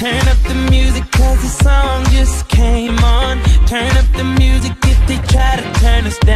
Turn up the music cause the song just came on. Turn up the music if they try to turn us down.